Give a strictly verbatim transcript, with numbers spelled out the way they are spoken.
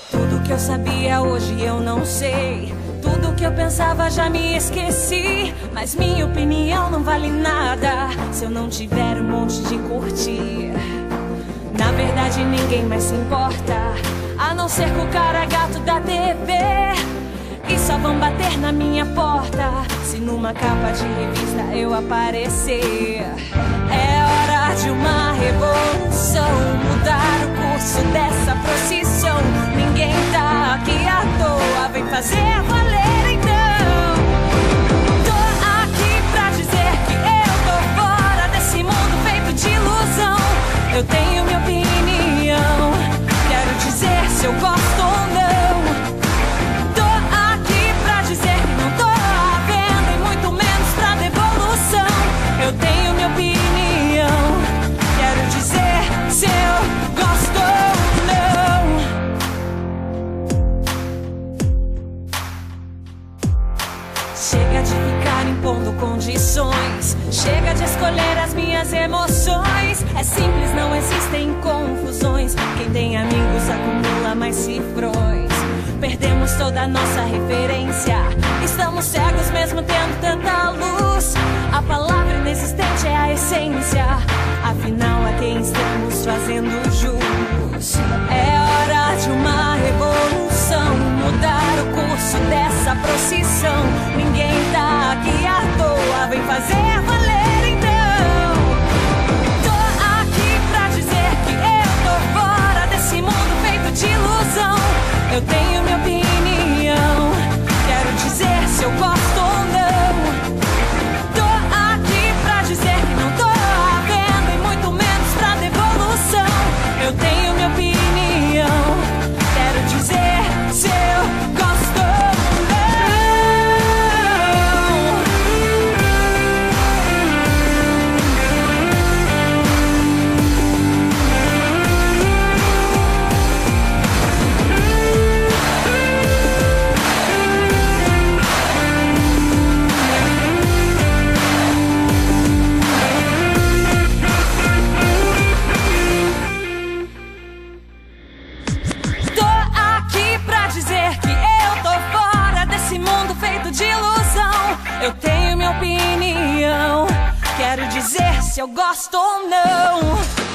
Tudo que eu sabia hoje eu não sei. Tudo que eu pensava já me esqueci. Mas minha opinião não vale nada se eu não tiver um monte de curtir. Na verdade ninguém mais se importa, a não ser com o cara gato da T V. E só vão bater na minha porta se numa capa de revista eu aparecer. É hora de uma revolução, mudar o curso dessa procissão. Ninguém tá aqui à toa, vem fazer valer então. Tô aqui pra dizer que eu tô fora desse mundo feito de ilusão. Eu tenho minha opinião, quero dizer se eu gosto ou não. Tô aqui pra dizer que não tô à venda e muito menos pra devolução. Eu tenho minha opinião, quero dizer se eu gosto ou não. Chega de ficar impondo condições, chega de escolher as minhas emoções. É simples, não existem confusões. Quem tem amigos acumula mais cifrões. Perdemos toda a nossa referência, estamos cegos mesmo tendo tanta luz. A palavra inexistente é a essência, afinal a quem estamos fazendo jus. É hora de uma revolução, mudar o curso dessa procissão. Ninguém tá aqui à toa, vem fazer valer então. Tô aqui pra dizer que eu tô fora desse mundo feito de ilusão. Eu tenho minha opinião, quero dizer se eu gosto ou não. Tô aqui pra dizer que não tô à venda e muito menos pra devolução. Eu tenho minha opinião, quero dizer se eu gosto ou não. De ilusão, eu tenho minha opinião, quero dizer se eu gosto ou não.